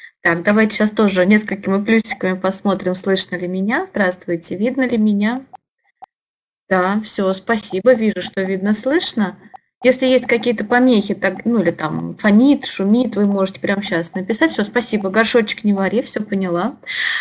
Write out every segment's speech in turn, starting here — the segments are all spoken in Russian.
Так, давайте сейчас тоже несколькими плюсиками посмотрим, слышно ли меня. Здравствуйте, видно ли меня? Да, все, спасибо, вижу, что видно, слышно. Если есть какие-то помехи, так, ну или там фонит, шумит, вы можете прямо сейчас написать. Все, спасибо, горшочек не вари, все поняла.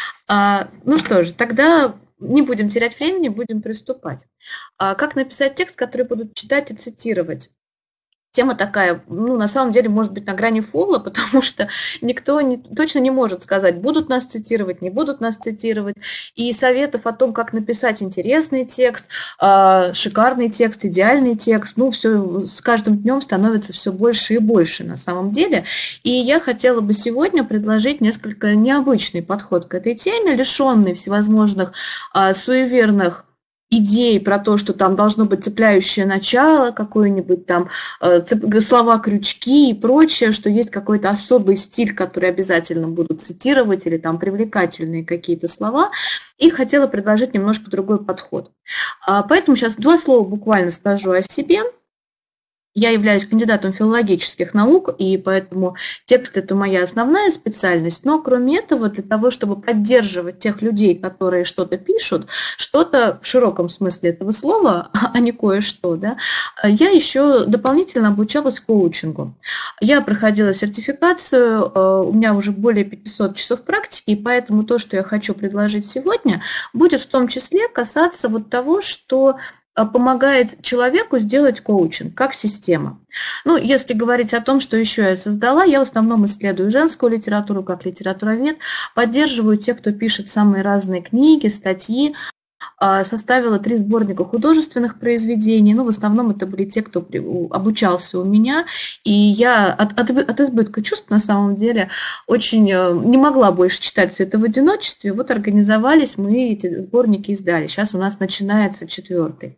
Ну что же, тогда не будем терять времени, будем приступать. Как написать текст, который будут читать и цитировать? Тема такая, ну, на самом деле, может быть, на грани фола, потому что никто точно не может сказать, будут нас цитировать, не будут нас цитировать. И советов о том, как написать интересный текст, шикарный текст, идеальный текст, ну, все с каждым днем становится все больше и больше на самом деле. И я хотела бы сегодня предложить несколько необычный подход к этой теме, лишенный всевозможных суеверных идей про то, что там должно быть цепляющее начало, какое-нибудь там слова-крючки и прочее, что есть какой-то особый стиль, который обязательно будут цитировать, или там привлекательные какие-то слова. И хотела предложить немножко другой подход. Поэтому сейчас два слова буквально скажу о себе. Я являюсь кандидатом филологических наук, и поэтому текст – это моя основная специальность. Но кроме этого, для того, чтобы поддерживать тех людей, которые что-то пишут, что-то в широком смысле этого слова, а не кое-что, да, я еще дополнительно обучалась коучингу. Я проходила сертификацию, у меня уже более 500 часов практики, и поэтому то, что я хочу предложить сегодня, будет в том числе касаться вот того, что помогает человеку сделать коучинг как система. Ну, если говорить о том, что еще я создала, я в основном исследую женскую литературу как литературовед, поддерживаю тех, кто пишет самые разные книги, статьи, составила 3 сборника художественных произведений. Ну, в основном это были те, кто обучался у меня. И я от избытка чувств, на самом деле, очень не могла больше читать все это в одиночестве. Вот организовались, мы эти сборники издали. Сейчас у нас начинается 4-й.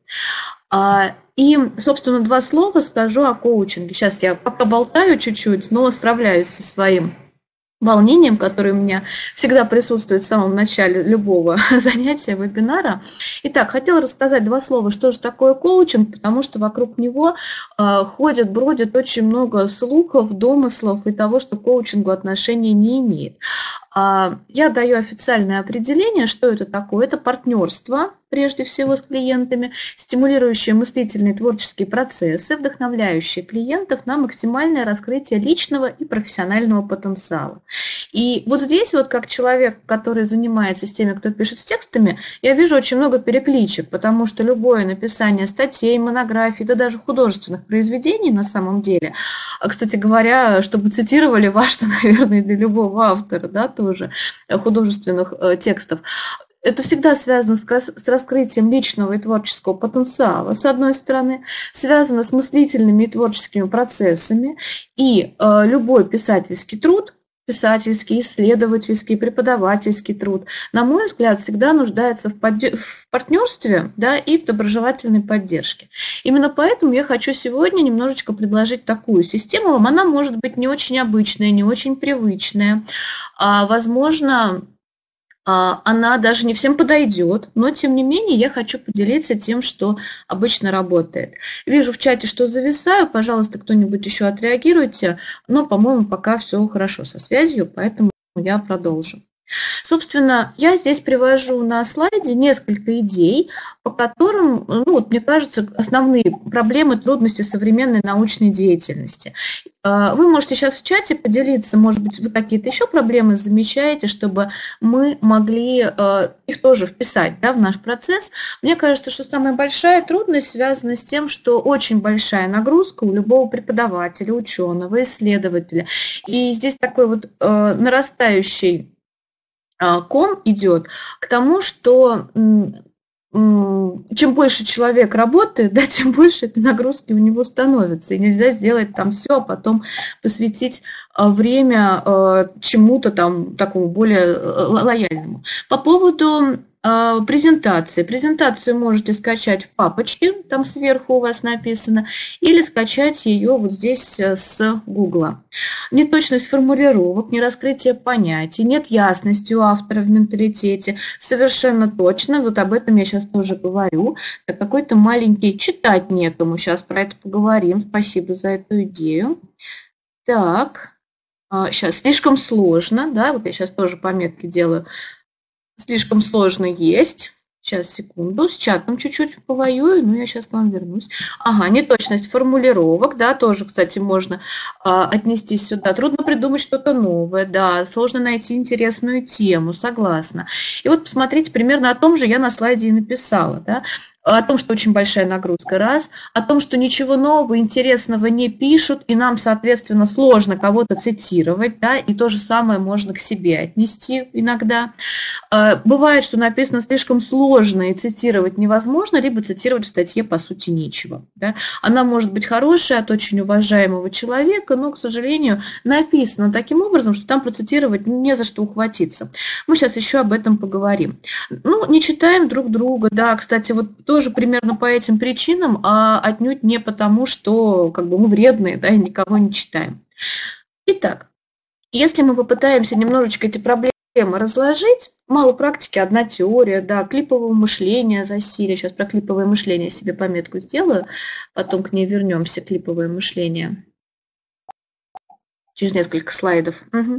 И, собственно, 2 слова скажу о коучинге. Сейчас я пока болтаю чуть-чуть, но справляюсь со своим волнением, которое у меня всегда присутствует в самом начале любого занятия, вебинара. Итак, хотела рассказать 2 слова, что же такое коучинг, потому что вокруг него бродит очень много слухов, домыслов и того, что к коучингу отношения не имеет. Я даю официальное определение, что это такое. Это партнерство, прежде всего, с клиентами, стимулирующие мыслительные творческие процессы, вдохновляющие клиентов на максимальное раскрытие личного и профессионального потенциала. И вот здесь, вот как человек, который занимается с теми, кто пишет с текстами, я вижу очень много перекличек, потому что любое написание статей, монографий, да даже художественных произведений на самом деле, кстати говоря, чтобы цитировали, важно, наверное, для любого автора, да, тоже художественных текстов, это всегда связано с раскрытием личного и творческого потенциала, с одной стороны, связано с мыслительными и творческими процессами, и любой писательский труд, писательский, исследовательский, преподавательский труд, на мой взгляд, всегда нуждается в партнерстве, да, и в доброжелательной поддержке. Именно поэтому я хочу сегодня немножечко предложить такую систему. Она может быть не очень обычная, не очень привычная, возможно, она даже не всем подойдет, но тем не менее я хочу поделиться тем, что обычно работает. Вижу в чате, что зависаю, пожалуйста, кто-нибудь еще отреагируйте, но, по-моему, пока все хорошо со связью, поэтому я продолжу. Собственно, я здесь привожу на слайде несколько идей, по которым, ну, вот, мне кажется, основные проблемы, трудности современной научной деятельности. Вы можете сейчас в чате поделиться, может быть, вы какие-то еще проблемы замечаете, чтобы мы могли их тоже вписать, да, в наш процесс. Мне кажется, что самая большая трудность связана с тем, что очень большая нагрузка у любого преподавателя, ученого, исследователя. И здесь такой вот нарастающий ком идет к тому, что чем больше человек работает, да, тем больше этой нагрузки у него становится. И нельзя сделать там все, а потом посвятить время чему-то там такому более лояльному. По поводу презентации. Презентацию можете скачать в папочке, там сверху у вас написано, или скачать ее вот здесь с Гугла. Неточность формулировок, нераскрытие понятий, нет ясности у автора в менталитете, совершенно точно, вот об этом я сейчас тоже говорю. Это какой-то маленький, читать некому, сейчас про это поговорим, спасибо за эту идею. Так. Сейчас слишком сложно, да, вот я сейчас тоже пометки делаю. Слишком сложно есть. Сейчас, секунду, с чатом чуть-чуть повоюю, но я сейчас к вам вернусь. Ага, неточность формулировок, да, тоже, кстати, можно отнести сюда. Трудно придумать что-то новое, да, сложно найти интересную тему, согласна. И вот посмотрите, примерно о том же я на слайде и написала, да, о том, что очень большая нагрузка, раз, о том, что ничего нового, интересного не пишут, и нам, соответственно, сложно кого-то цитировать, да, и то же самое можно к себе отнести иногда. Бывает, что написано слишком сложно и цитировать невозможно, либо цитировать в статье, по сути, нечего. Да. Она может быть хорошая от очень уважаемого человека, но, к сожалению, написано таким образом, что там процитировать не за что ухватиться. Мы сейчас еще об этом поговорим. Ну, не читаем друг друга, да, кстати, вот тоже примерно по этим причинам, а отнюдь не потому, что как бы мы вредные, да, и никого не читаем. Итак, если мы попытаемся немножечко эти проблемы разложить, мало практики, одна теория, да, клипового мышления, засилие. Сейчас про клиповое мышление себе пометку сделаю, потом к ней вернемся, клиповое мышление. Через несколько слайдов. Угу.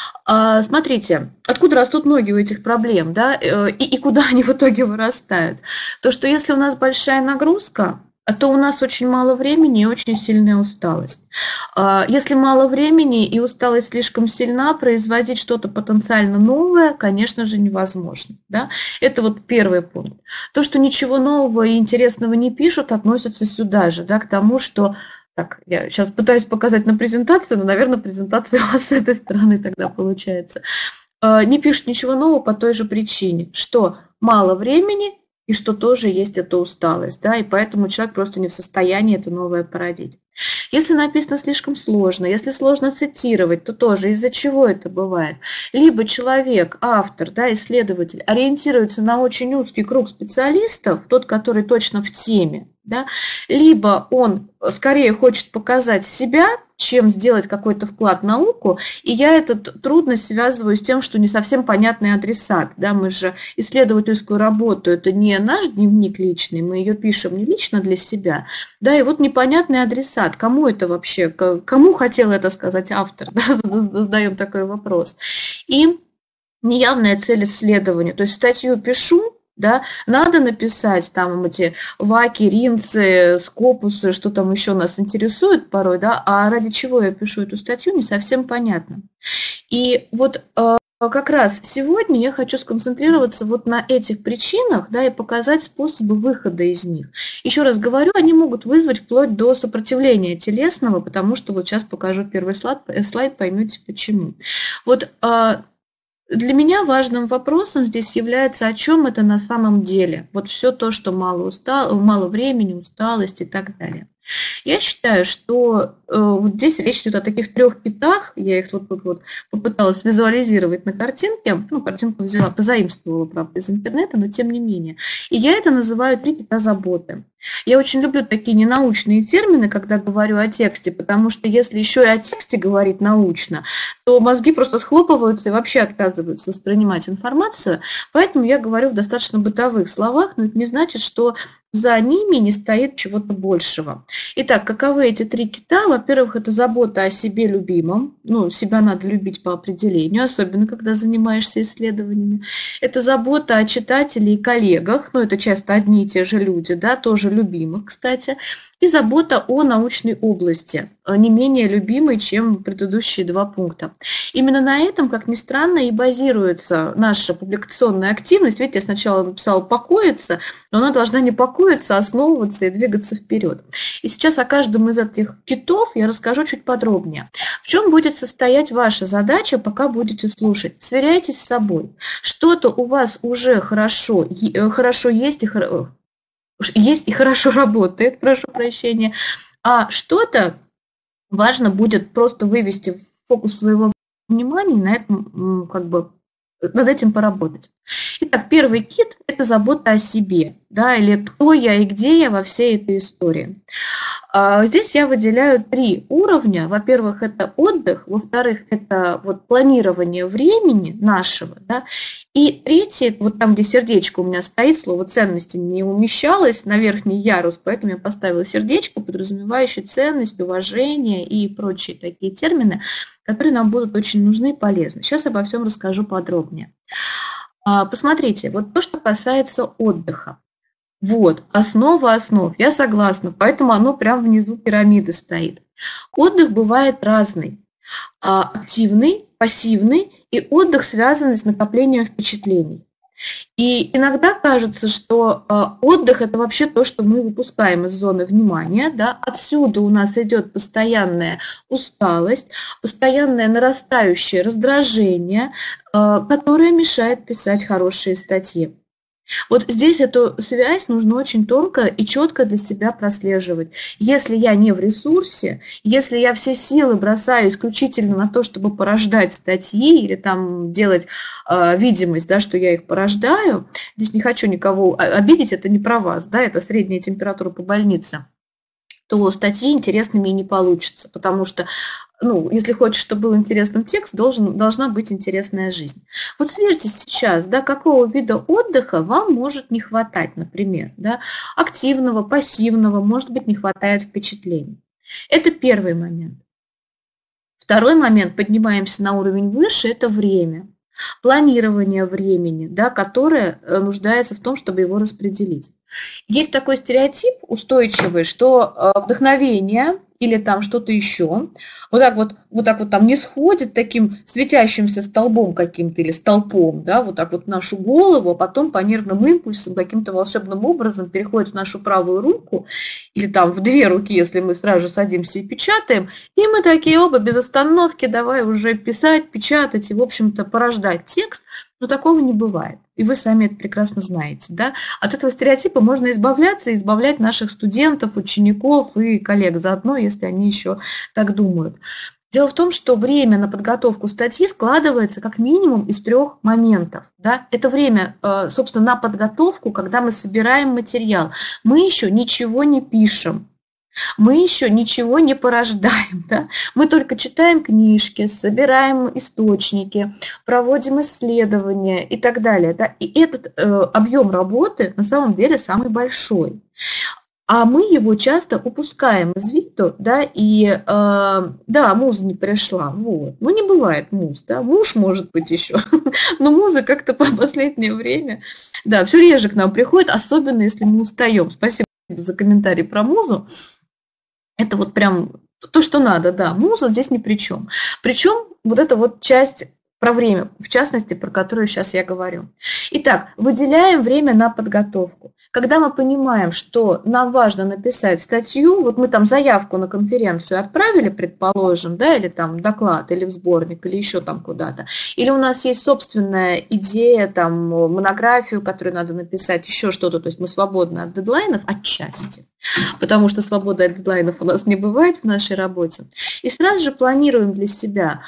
Смотрите, откуда растут ноги у этих проблем, да, и куда они в итоге вырастают. То, что если у нас большая нагрузка, то у нас очень мало времени и очень сильная усталость. Если мало времени и усталость слишком сильна, производить что-то потенциально новое, конечно же, невозможно. Да? Это вот первый пункт. То, что ничего нового и интересного не пишут, относится сюда же, да, к тому, что... Так, я сейчас пытаюсь показать на презентации, но, наверное, презентация у вас с этой стороны тогда получается. Не пишут ничего нового по той же причине, что мало времени и что тоже есть эта усталость, да, и поэтому человек просто не в состоянии это новое породить. Если написано слишком сложно, если сложно цитировать, то тоже из-за чего это бывает? Либо человек, автор, да, исследователь, ориентируется на очень узкий круг специалистов, тот, который точно в теме, да, либо он скорее хочет показать себя, чем сделать какой-то вклад в науку, и я эту трудность связываю с тем, что не совсем понятный адресат. Да, мы же исследовательскую работу, это не наш дневник личный, мы ее пишем не лично для себя, да, и вот непонятный адресат, кому это вообще, кому хотел это сказать автор, да, задаем такой вопрос. И неявная цель исследования, то есть статью пишу, да, надо написать там эти ваки, ринцы, скопусы, что там еще нас интересует порой, да, а ради чего я пишу эту статью, не совсем понятно. И вот как раз сегодня я хочу сконцентрироваться вот на этих причинах, да, и показать способы выхода из них. Еще раз говорю, они могут вызвать вплоть до сопротивления телесного, потому что вот сейчас покажу первый слайд, поймете почему. Вот для меня важным вопросом здесь является, о чем это на самом деле. Вот все то, что мало времени, усталость и так далее. Я считаю, что вот здесь речь идет о таких 3 китах, я их вот попыталась визуализировать на картинке, ну, картинку взяла, позаимствовала, правда, из интернета, но тем не менее. И я это называю 3 кита заботы. Я очень люблю такие ненаучные термины, когда говорю о тексте, потому что если еще и о тексте говорить научно, то мозги просто схлопываются и вообще отказываются воспринимать информацию, поэтому я говорю в достаточно бытовых словах, но это не значит, что за ними не стоит чего-то большего. Итак, каковы эти 3 кита? Во-первых, это забота о себе любимом. Ну, себя надо любить по определению, особенно когда занимаешься исследованиями. Это забота о читателе и коллегах. Ну, это часто одни и те же люди, да, тоже любимых, кстати. И забота о научной области, не менее любимой, чем предыдущие 2 пункта. Именно на этом, как ни странно, и базируется наша публикационная активность. Видите, я сначала написала «покоиться», но она должна не покоиться, а основываться и двигаться вперед. И сейчас о каждом из этих китов я расскажу чуть подробнее. В чем будет состоять ваша задача, пока будете слушать? Сверяйтесь с собой. Что-то у вас уже хорошо есть и хорошо работает, прошу прощения, а что-то важно будет просто вывести в фокус своего внимания, на этом, как бы, над этим поработать. Итак, первый кит – это забота о себе, да, или кто я и где я во всей этой истории. Здесь я выделяю 3 уровня. Во-первых, это отдых, во-вторых, это вот планирование времени нашего, да, и третье, вот там, где сердечко у меня стоит, слово ценности не умещалось на верхний ярус, поэтому я поставила сердечко, подразумевающее ценность, уважение и прочие такие термины, которые нам будут очень нужны и полезны. Сейчас обо всем расскажу подробнее. Посмотрите, вот то, что касается отдыха. Вот, основа основ, я согласна, поэтому оно прямо внизу пирамиды стоит. Отдых бывает разный. Активный, пассивный и отдых, связанный с накоплением впечатлений. И иногда кажется, что отдых – это вообще то, что мы выпускаем из зоны внимания. Да? Отсюда у нас идет постоянная усталость, постоянное нарастающее раздражение, которое мешает писать хорошие статьи. Вот здесь эту связь нужно очень тонко и четко для себя прослеживать. Если я не в ресурсе, если я все силы бросаю исключительно на то, чтобы порождать статьи или там делать видимость, да, что я их порождаю, здесь не хочу никого обидеть, это не про вас, да, это средняя температура по больнице, то статьи интересными и не получится, потому что, если хочешь, чтобы был интересным текст, должна быть интересная жизнь. Вот сверьтесь сейчас, да, какого вида отдыха вам может не хватать, например, да, активного, пассивного, может быть, не хватает впечатлений. Это первый момент. Второй момент, поднимаемся на уровень выше, это время. Планирование времени, да, которое нуждается в том, чтобы его распределить. Есть такой стереотип устойчивый, что вдохновение или там что-то еще вот так вот там не сходит таким светящимся столбом каким-то или столпом, да, вот так вот в нашу голову, а потом по нервным импульсам каким-то волшебным образом переходит в нашу правую руку или там в 2 руки, если мы сразу же садимся и печатаем, и мы такие оба без остановки давай уже писать, печатать и, в общем-то, порождать текст. Но такого не бывает, и вы сами это прекрасно знаете. Да? От этого стереотипа можно избавляться и избавлять наших студентов, учеников и коллег заодно, если они еще так думают. Дело в том, что время на подготовку статьи складывается как минимум из 3 моментов. Да? Это время, собственно, на подготовку, когда мы собираем материал. Мы еще ничего не пишем. Мы еще ничего не порождаем, да? Мы только читаем книжки, собираем источники, проводим исследования и так далее. Да? И этот объем работы на самом деле самый большой. А мы его часто упускаем из виду, да, и да, муза не пришла, вот. Не бывает муз, да, муж может быть еще, но муза как-то по последнее время, да, все реже к нам приходит, особенно если мы устаем. Спасибо за комментарий про музу. Это вот прям то, что надо, да. Муза здесь ни при чем. Причем вот эта вот часть про время, в частности, про которую сейчас я говорю. Итак, выделяем время на подготовку. Когда мы понимаем, что нам важно написать статью, вот мы там заявку на конференцию отправили, предположим, да, или там доклад, или в сборник, или еще там куда-то, или у нас есть собственная идея, там, монографию, которую надо написать, еще что-то, то есть мы свободны от дедлайнов отчасти, потому что свободы от дедлайнов у нас не бывает в нашей работе. И сразу же планируем для себя,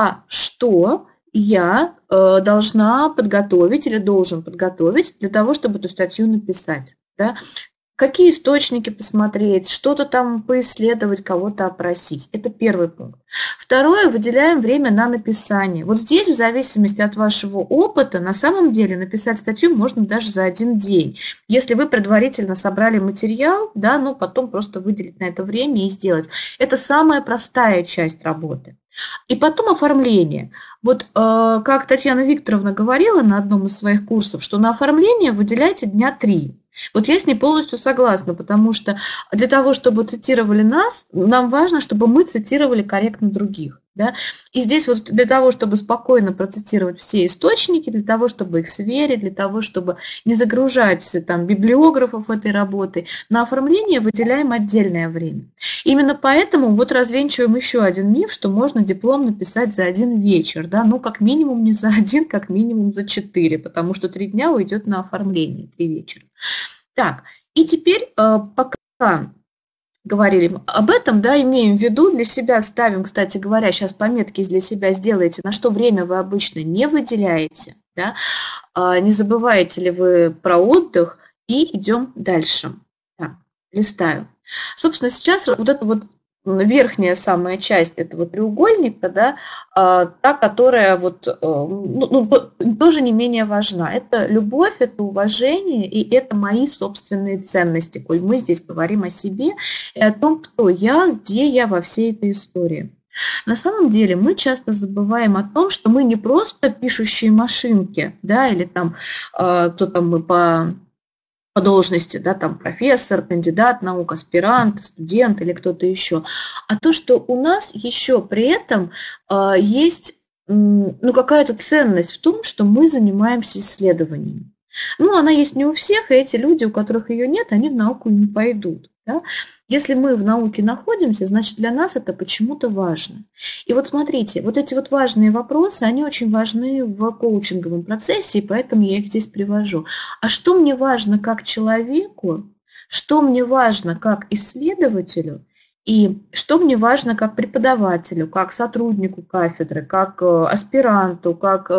что я должна подготовить или должен подготовить для того, чтобы эту статью написать. Да? Какие источники посмотреть, что-то там поисследовать, кого-то опросить. Это первый пункт. Второе, выделяем время на написание. Вот здесь, в зависимости от вашего опыта, на самом деле написать статью можно даже за 1 день. Если вы предварительно собрали материал, да, потом просто выделить на это время и сделать. Это самая простая часть работы. И потом оформление. Вот как Татьяна Викторовна говорила на одном из своих курсов, что на оформление выделяйте дня 3. Вот я с ней полностью согласна, потому что для того, чтобы цитировали нас, нам важно, чтобы мы цитировали корректно других. Да? И здесь вот для того, чтобы спокойно процитировать все источники, для того, чтобы их сверить, для того, чтобы не загружать там библиографов этой работы, на оформление выделяем отдельное время. Именно поэтому вот развенчиваем еще один миф, что можно диплом написать за 1 вечер, да? Как минимум не за 1, как минимум за 4, потому что 3 дня уйдет на оформление, 3 вечера. Так, и теперь пока говорили об этом, да, имеем в виду, для себя ставим, кстати говоря, сейчас пометки для себя сделаете, на что время вы обычно не выделяете, да, не забываете ли вы про отдых, и идем дальше. Так. листаю. Собственно, сейчас вот эта вот верхняя самая часть этого треугольника, да, та, которая вот, тоже не менее важна. Это любовь, это уважение и это мои собственные ценности, коль мы здесь говорим о себе и о том, кто я, где я во всей этой истории. На самом деле мы часто забываем о том, что мы не просто пишущие машинки, да, или там, кто там мы по должности, да, там профессор, кандидат наук, аспирант, студент или кто-то еще, а то, что у нас еще при этом есть какая-то ценность в том, что мы занимаемся исследованием. Она есть не у всех, и эти люди, у которых ее нет, они в науку не пойдут. Да? Если мы в науке находимся, значит для нас это почему-то важно. И вот смотрите, вот эти вот важные вопросы, они очень важны в коучинговом процессе, и поэтому я их здесь привожу. А что мне важно как человеку, что мне важно как исследователю, и что мне важно как преподавателю, как сотруднику кафедры, как аспиранту, как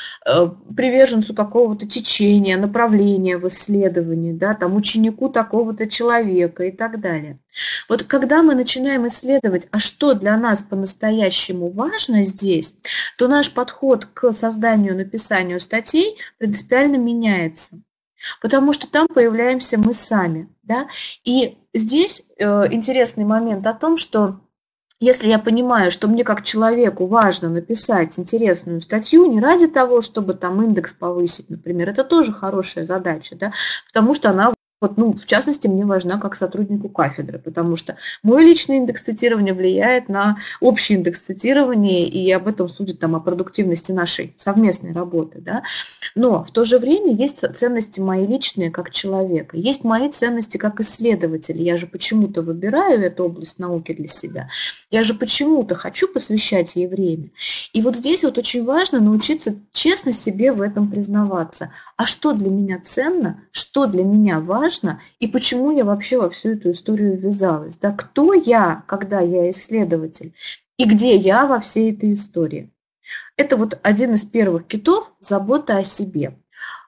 приверженцу какого-то течения, направления в исследовании, да, там, ученику такого-то человека и так далее. Вот когда мы начинаем исследовать, а что для нас по-настоящему важно здесь, то наш подход к созданию, написанию статей принципиально меняется. Потому что там появляемся мы сами. Да? И здесь интересный момент о том, что если я понимаю, что мне как человеку важно написать интересную статью не ради того, чтобы там индекс повысить, например, это тоже хорошая задача, да? Потому что она в частности, мне важна как сотруднику кафедры, потому что мой личный индекс цитирования влияет на общий индекс цитирования, и об этом судит там, о продуктивности нашей совместной работы. Да? Но в то же время есть ценности мои личные как человека, есть мои ценности как исследователя. Я же почему-то выбираю эту область науки для себя, я же почему-то хочу посвящать ей время. И вот здесь вот очень важно научиться честно себе в этом признаваться. А что для меня ценно, что для меня важно, и почему я вообще во всю эту историю ввязалась. Да? Кто я, когда я исследователь, и где я во всей этой истории. Это вот один из первых китов – забота о себе.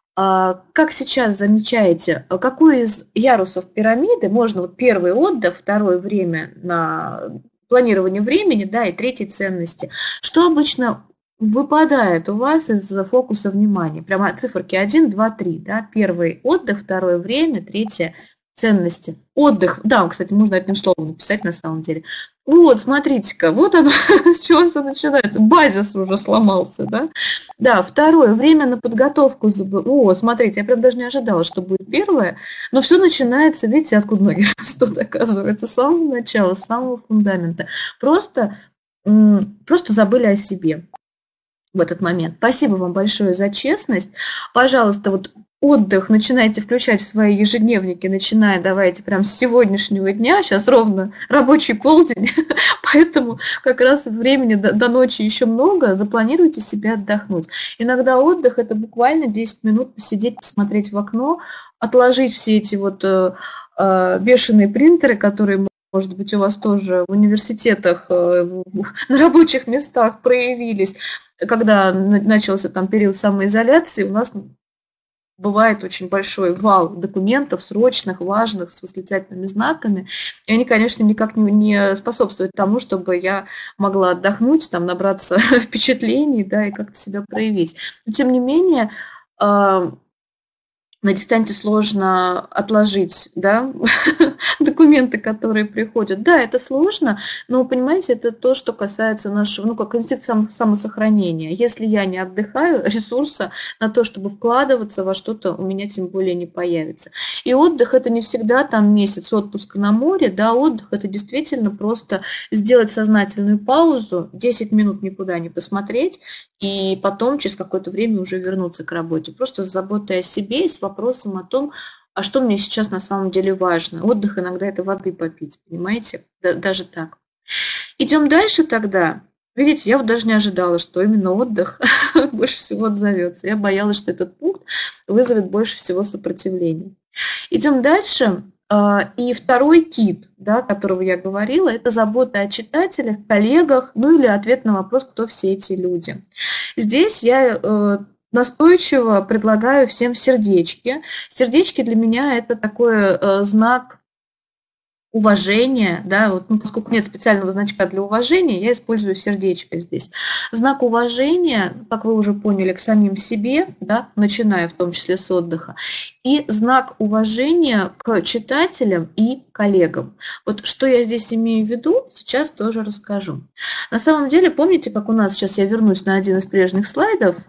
Как сейчас замечаете, какой из ярусов пирамиды можно, вот первый отдых, второе время на планирование времени, да, и третий ценности, что обычно выпадает у вас из фокуса внимания? Прямо циферки 1, 2, 3. Да? Первый отдых, второе время, третье ценности. Отдых, да, кстати, можно одним словом написать на самом деле. Вот, смотрите-ка, вот оно, с чего все начинается. Базис уже сломался, да? Да, второе, время на подготовку. О, смотрите, я прям даже не ожидала, что будет первое. Но все начинается, видите, откуда ноги растут, оказывается, с самого начала, с самого фундамента. Просто забыли о себе в этот момент. Спасибо вам большое за честность. Пожалуйста, вот отдых начинайте включать в свои ежедневники, начиная, давайте, прям с сегодняшнего дня. Сейчас ровно рабочий полдень, поэтому как раз времени до ночи еще много. Запланируйте себе отдохнуть. Иногда отдых – это буквально 10 минут посидеть, посмотреть в окно, отложить все эти вот бешеные принтеры, которые, может быть, у вас тоже в университетах, на рабочих местах проявились. Когда начался там период самоизоляции, у нас бывает очень большой вал документов срочных, важных, с восклицательными знаками. И они, конечно, никак не способствуют тому, чтобы я могла отдохнуть, там, набраться впечатлений, да, и как-то себя проявить. Но, тем не менее, на дистанте сложно отложить, да, документы, которые приходят. Да, это сложно, но, понимаете, это то, что касается нашего, как инстинкт самосохранения. Если я не отдыхаю, ресурса на то, чтобы вкладываться во что-то, у меня тем более не появится. И отдых – это не всегда там месяц отпуска на море, да, отдых – это действительно просто сделать сознательную паузу, 10 минут никуда не посмотреть, и потом через какое-то время уже вернуться к работе. Просто с заботой о себе и с вопросом о том, а что мне сейчас на самом деле важно. Отдых иногда это воды попить, понимаете? Даже так. Идем дальше тогда. Видите, я вот даже не ожидала, что именно отдых больше всего отзовется. Я боялась, что этот пункт вызовет больше всего сопротивления. Идем дальше. И второй кит, да, которого я говорила, это забота о читателях, коллегах, ну или ответ на вопрос, кто все эти люди. Здесь я настойчиво предлагаю всем сердечки. Сердечки для меня это такой знак уважения, да, вот, ну, поскольку нет специального значка для уважения, я использую сердечко здесь. Знак уважения, как вы уже поняли, к самим себе, да, начиная в том числе с отдыха, и знак уважения к читателям и коллегам. Вот что я здесь имею в виду, сейчас тоже расскажу. На самом деле, помните, как у нас, сейчас я вернусь на один из прежних слайдов,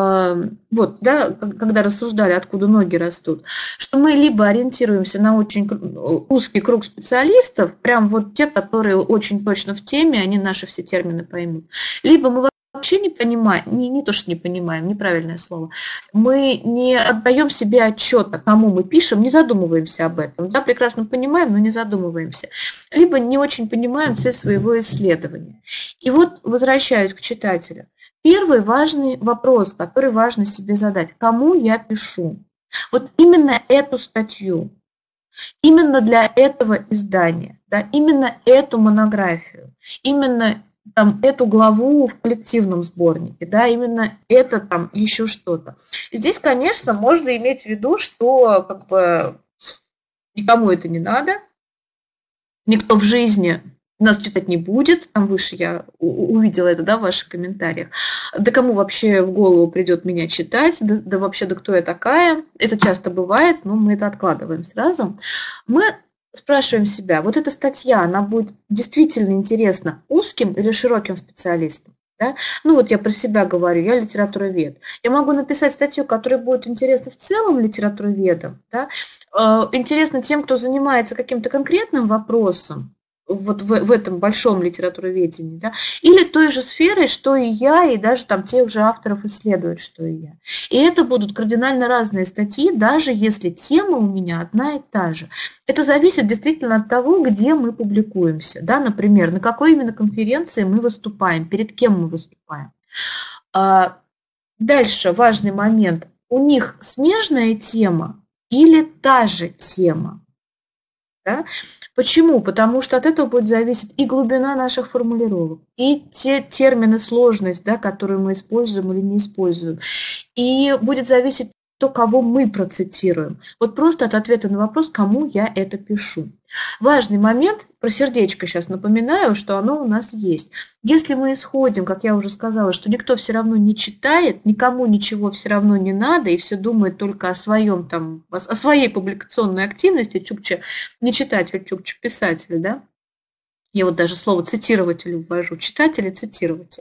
вот, да, когда рассуждали, откуда ноги растут, что мы либо ориентируемся на очень узкий круг специалистов, прям вот те, которые очень точно в теме, они наши все термины поймут, либо мы вообще не понимаем, не то, что не понимаем, неправильное слово, мы не отдаем себе отчета, кому мы пишем, не задумываемся об этом. Да, прекрасно понимаем, но не задумываемся. Либо не очень понимаем цель своего исследования. И вот возвращаюсь к читателю. Первый важный вопрос, который важно себе задать. Кому я пишу? Вот именно эту статью, именно для этого издания, да, именно эту монографию, именно там, эту главу в коллективном сборнике, да, именно это там еще что-то. Здесь, конечно, можно иметь в виду, что как бы никому это не надо, никто в жизни нас читать не будет, там выше я увидела это, да, в ваших комментариях. Да кому вообще в голову придет меня читать, да вообще, да кто я такая? Это часто бывает, но мы это откладываем сразу. Мы спрашиваем себя, вот эта статья, она будет действительно интересна узким или широким специалистам? Да? Ну вот я про себя говорю, я литературовед. Я могу написать статью, которая будет интересна в целом литературоведам, да? Интересна тем, кто занимается каким-то конкретным вопросом, вот в этом большом литературоведении, да, или той же сферой, что и я, и даже там тех же авторов исследуют, что и я. И это будут кардинально разные статьи, даже если тема у меня одна и та же. Это зависит действительно от того, где мы публикуемся, да, например, на какой именно конференции мы выступаем, перед кем мы выступаем. Дальше важный момент. У них смежная тема или та же тема? Да? Почему? Потому что от этого будет зависеть и глубина наших формулировок, и те термины, сложность, да, которые мы используем или не используем. И будет зависеть то, кого мы процитируем. Вот просто от ответа на вопрос, кому я это пишу. Важный момент, про сердечко сейчас напоминаю, что оно у нас есть. Если мы исходим, как я уже сказала, что никто все равно не читает, никому ничего все равно не надо, и все думают только о своем, там, о своей публикационной активности, чукча не читатель, чукча писатель, да? Я вот даже слово цитирователь ввожу, читатель и цитирователь.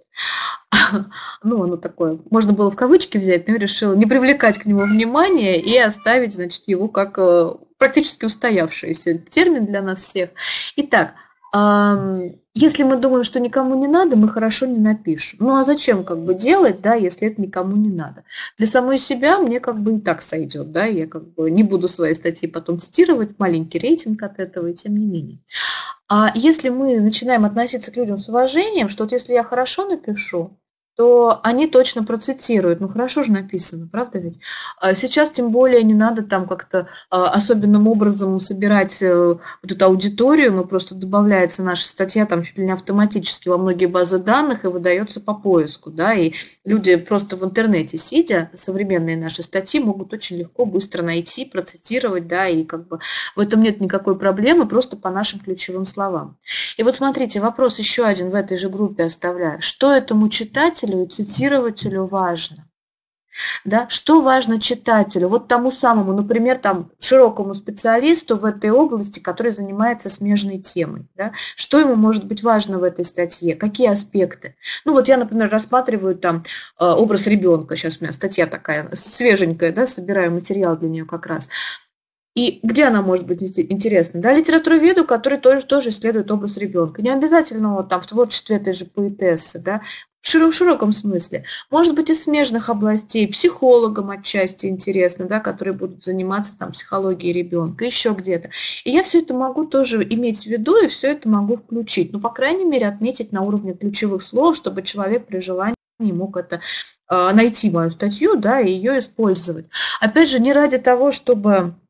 Ну, оно такое, можно было в кавычки взять, но я решила не привлекать к нему внимания и оставить, значит, его как практически устоявшийся термин для нас всех. Итак, если мы думаем, что никому не надо, мы хорошо не напишем. Ну, а зачем как бы делать, да, если это никому не надо? Для самой себя мне как бы и так сойдет, да, я как бы не буду свои статьи потом цитировать, маленький рейтинг от этого, и тем не менее. А если мы начинаем относиться к людям с уважением, что вот если я хорошо напишу, то они точно процитируют. Ну, хорошо же написано, правда ведь? Сейчас тем более не надо там как-то особенным образом собирать вот эту аудиторию, мы просто добавляется наша статья там чуть ли не автоматически во многие базы данных и выдается по поиску, да, и люди просто в интернете сидя, современные наши статьи могут очень легко, быстро найти, процитировать, да, и как бы в этом нет никакой проблемы, просто по нашим ключевым словам. И вот смотрите, вопрос еще один в этой же группе оставляю. Что этому читателю и цитирователю важно? Да? Что важно читателю? Вот тому самому, например, там, широкому специалисту в этой области, который занимается смежной темой. Да? Что ему может быть важно в этой статье? Какие аспекты? Ну вот я, например, рассматриваю там образ ребенка. Сейчас у меня статья такая свеженькая, да, собираю материал для нее как раз. И где она может быть интересна? Да, литературоведу, который тоже исследует образ ребенка. Не обязательно вот, там, в творчестве этой же поэтессы, да, в широком смысле. Может быть, из смежных областей, психологам отчасти интересно, да, которые будут заниматься там, психологией ребенка, еще где-то. И я все это могу тоже иметь в виду, и все это могу включить. Ну, по крайней мере, отметить на уровне ключевых слов, чтобы человек при желании мог это найти мою статью, да, и ее использовать. Опять же, не ради того, чтобы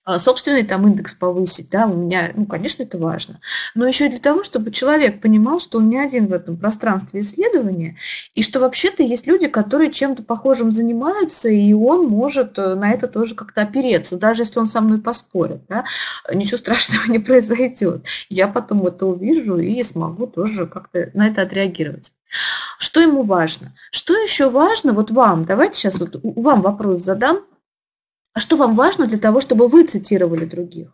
собственный там индекс повысить, да, у меня, ну, конечно, это важно, но еще и для того, чтобы человек понимал, что он не один в этом пространстве исследования, и что вообще-то есть люди, которые чем-то похожим занимаются, и он может на это тоже как-то опереться, даже если он со мной поспорит, да, ничего страшного не произойдет. Я потом это увижу и смогу тоже как-то на это отреагировать. Что ему важно? Что еще важно, вот вам, давайте сейчас вот вам вопрос задам. А что вам важно для того, чтобы вы цитировали других?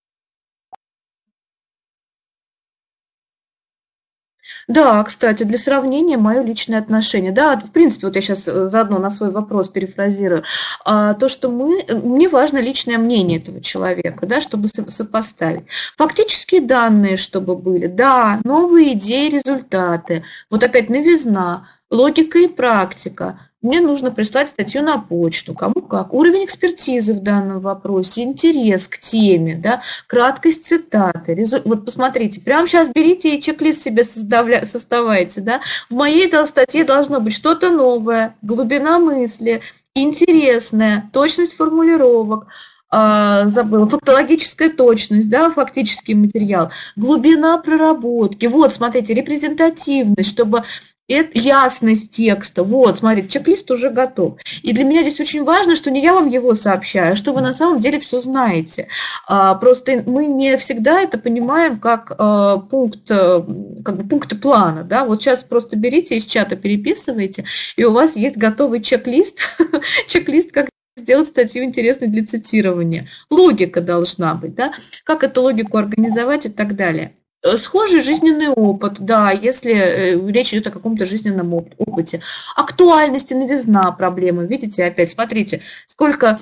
Да, кстати, для сравнения мое личное отношение. Да, в принципе, вот я сейчас заодно на свой вопрос перефразирую. То, что мне важно личное мнение этого человека, да, чтобы сопоставить. Фактические данные, чтобы были. Да, новые идеи, результаты. Вот опять новизна, логика и практика. Мне нужно прислать статью на почту, кому как. Уровень экспертизы в данном вопросе, интерес к теме, да, краткость цитаты. Вот посмотрите, прямо сейчас берите и чек-лист себе составайте. Да. В моей статье должно быть что-то новое, глубина мысли, интересная, точность формулировок, забыла, фактологическая точность, да, фактический материал, глубина проработки. Вот, смотрите, репрезентативность, чтобы ясность текста. Вот, смотрите, чек-лист уже готов. И для меня здесь очень важно, что не я вам его сообщаю, а что вы на самом деле все знаете. Просто мы не всегда это понимаем как пункты плана. Да? Вот сейчас просто берите из чата, переписывайте, и у вас есть готовый чек-лист, чек-лист, как сделать статью интересной для цитирования. Логика должна быть, да? Как эту логику организовать и так далее. Схожий жизненный опыт, да, если речь идет о каком-то жизненном опыте. Актуальность и новизна проблемы. Видите, опять смотрите, сколько...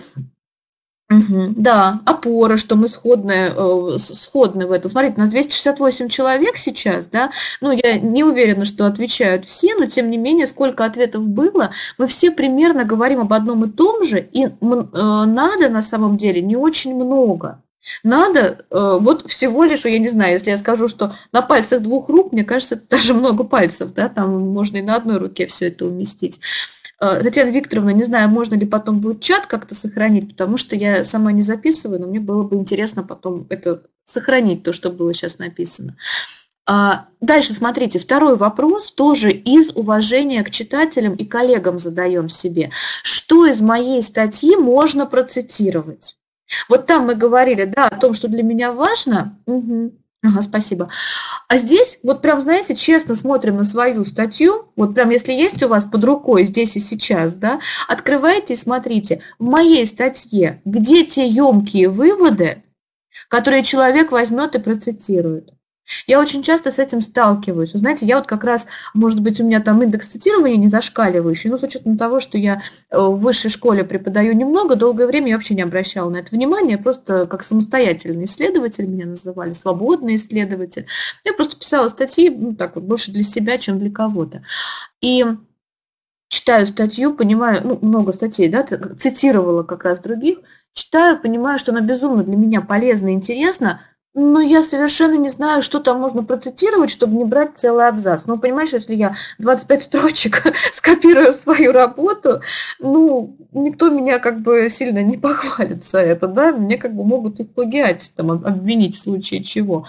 да, опора, что мы сходны в этом. Смотрите, у нас 268 человек сейчас, да, ну, я не уверена, что отвечают все, но тем не менее, сколько ответов было, мы все примерно говорим об одном и том же, и надо на самом деле не очень много. Надо вот всего лишь, я не знаю, если я скажу, что на пальцах 2 рук, мне кажется, это даже много пальцев, да, там можно и на одной руке все это уместить. Татьяна Викторовна, не знаю, можно ли потом будет чат как-то сохранить, потому что я сама не записываю, но мне было бы интересно потом это сохранить, то, что было сейчас написано. Дальше, смотрите, второй вопрос тоже из уважения к читателям и коллегам задаем себе. Что из моей статьи можно процитировать? Вот там мы говорили, да, о том, что для меня важно. Угу. Ага, спасибо. А здесь вот прям, знаете, честно смотрим на свою статью, вот прям если есть у вас под рукой здесь и сейчас, да, открывайте и смотрите, в моей статье, где те емкие выводы, которые человек возьмет и процитирует. Я очень часто с этим сталкиваюсь. Вы знаете, я вот как раз, может быть, у меня там индекс цитирования не зашкаливающий, но с учетом того, что я в высшей школе преподаю немного, долгое время я вообще не обращала на это внимания, просто как самостоятельный исследователь меня называли, свободный исследователь. Я просто писала статьи, ну так вот, больше для себя, чем для кого-то. И читаю статью, понимаю, ну, много статей, да, цитировала как раз других, читаю, понимаю, что она безумно для меня полезна и интересна, но я совершенно не знаю, что там можно процитировать, чтобы не брать целый абзац. Ну, понимаешь, если я 25 строчек скопирую в свою работу, ну, никто меня как бы сильно не похвалит за это, да, мне как бы могут и в плагиате там обвинить в случае чего.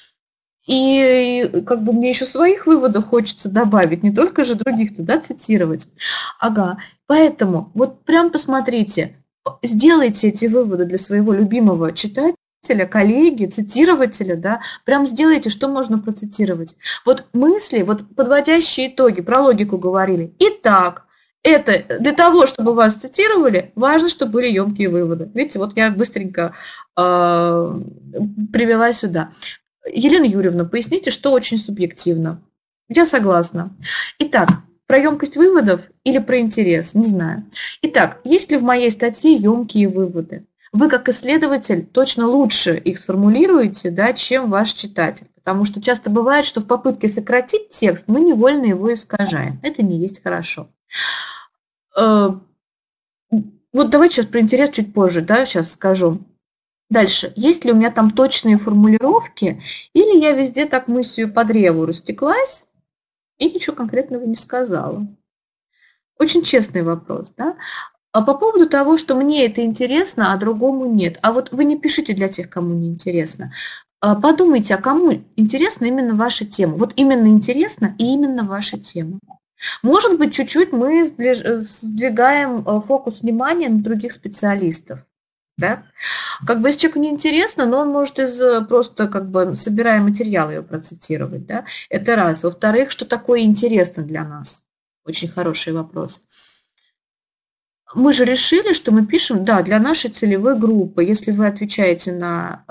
И как бы мне еще своих выводов хочется добавить, не только же других-то, да, цитировать. Ага, поэтому вот прям посмотрите, сделайте эти выводы для своего любимого читателя, коллеги, цитирователя, да, прям сделайте, что можно процитировать. Вот мысли, вот подводящие итоги, про логику говорили. Итак, это для того, чтобы вас цитировали, важно, чтобы были емкие выводы. Видите, вот я быстренько привела сюда. Елена Юрьевна, поясните, что очень субъективно. Я согласна. Итак, про емкость выводов или про интерес, не знаю. Итак, есть ли в моей статье емкие выводы? Вы, как исследователь, точно лучше их сформулируете, да, чем ваш читатель. Потому что часто бывает, что в попытке сократить текст мы невольно его искажаем. Это не есть хорошо. Вот давайте сейчас про интерес чуть позже, да, сейчас скажу. Дальше. Есть ли у меня там точные формулировки, или я везде так мыслью по древу растеклась и ничего конкретного не сказала? Очень честный вопрос, да? А по поводу того, что мне это интересно, а другому нет. А вот вы не пишите для тех, кому не интересно. Подумайте, а кому интересна именно ваша тема. Вот именно интересна и именно ваша тема. Может быть, чуть-чуть мы сдвигаем фокус внимания на других специалистов. Да? Как бы если человеку не интересно, но он может просто как бы собирая материал ее процитировать. Да? Это раз. Во-вторых, что такое интересно для нас? Очень хороший вопрос. Мы же решили, что мы пишем, да, для нашей целевой группы. Если вы отвечаете на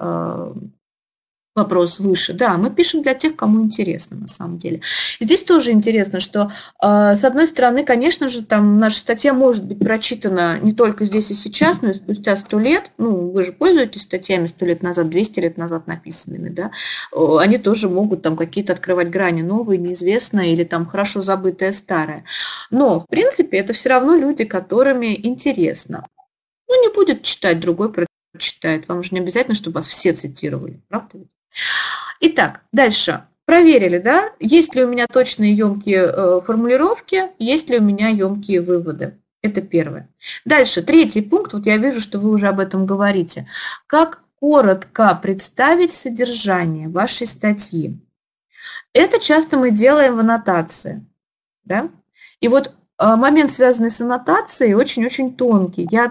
вопрос выше, да, мы пишем для тех, кому интересно на самом деле. Здесь тоже интересно, что с одной стороны, конечно же, там наша статья может быть прочитана не только здесь и сейчас, но и спустя 100 лет. Ну, вы же пользуетесь статьями 100 лет назад, 200 лет назад написанными, да. Они тоже могут там какие-то открывать грани новые, неизвестные или там хорошо забытое старое. Но, в принципе, это все равно люди, которыми интересно. Ну, не будет читать, другой прочитает. Вам же не обязательно, чтобы вас все цитировали, правда? Итак, дальше. Проверили, да, есть ли у меня точные емкие формулировки, есть ли у меня емкие выводы. Это первое. Дальше, третий пункт, вот я вижу, что вы уже об этом говорите. Как коротко представить содержание вашей статьи. Это часто мы делаем в аннотации. Да? И вот момент, связанный с аннотацией, очень-очень тонкий. Я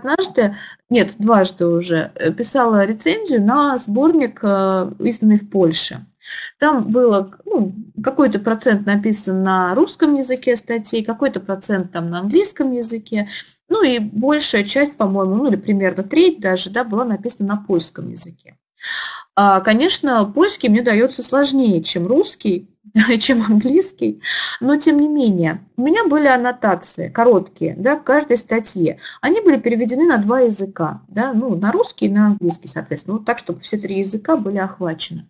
дважды уже писала рецензию на сборник, изданный в Польше. Там было какой-то процент написан на русском языке статей, какой-то процент там на английском языке, ну и большая часть, по-моему, или примерно треть даже, да, была написана на польском языке. Конечно, польский мне дается сложнее, чем русский, чем английский, но тем не менее, у меня были аннотации короткие, да, к каждой статье. Они были переведены на 2 языка, да, на русский и на английский, соответственно, так, чтобы все 3 языка были охвачены.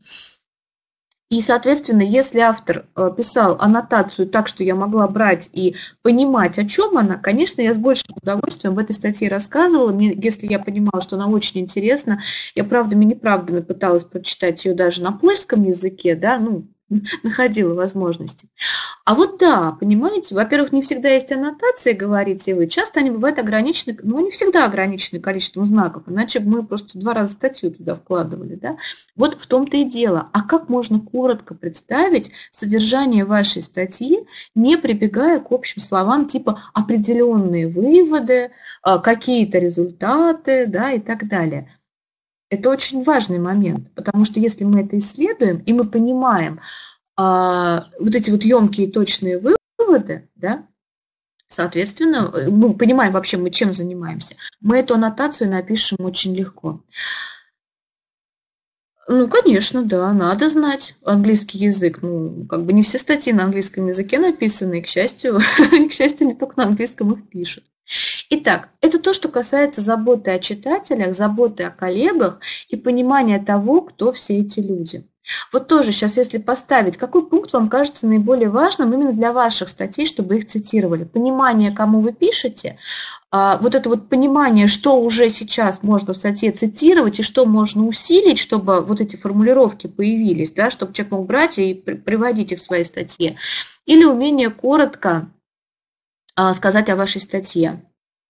И, соответственно, если автор писал аннотацию так, что я могла брать и понимать, о чем она, конечно, я с большим удовольствием в этой статье рассказывала. Если я понимала, что она очень интересна, я правдами-неправдами пыталась прочитать ее даже на польском языке, да, находила возможности. А вот да, понимаете, во-первых, не всегда есть аннотации, говорите вы, часто они бывают ограничены, не всегда ограничены количеством знаков, иначе бы мы просто 2 раза статью туда вкладывали, да. Вот в том-то и дело. А как можно коротко представить содержание вашей статьи, не прибегая к общим словам типа определенные выводы, какие-то результаты, да, и так далее. Это очень важный момент, потому что если мы это исследуем, и мы понимаем вот эти вот емкие точные выводы, да, соответственно, мы понимаем вообще, мы чем занимаемся, мы эту аннотацию напишем очень легко. Конечно, да, надо знать английский язык. Как бы не все статьи на английском языке написаны, и, к счастью, не только на английском их пишут. Итак, это то, что касается заботы о читателях, заботы о коллегах и понимания того, кто все эти люди. Вот тоже сейчас, если поставить, какой пункт вам кажется наиболее важным именно для ваших статей, чтобы их цитировали? Понимание, кому вы пишете, вот это вот понимание, что уже сейчас можно в статье цитировать и что можно усилить, чтобы вот эти формулировки появились, да, чтобы человек мог брать и приводить их в своей статье. Или умение коротко сказать о вашей статье.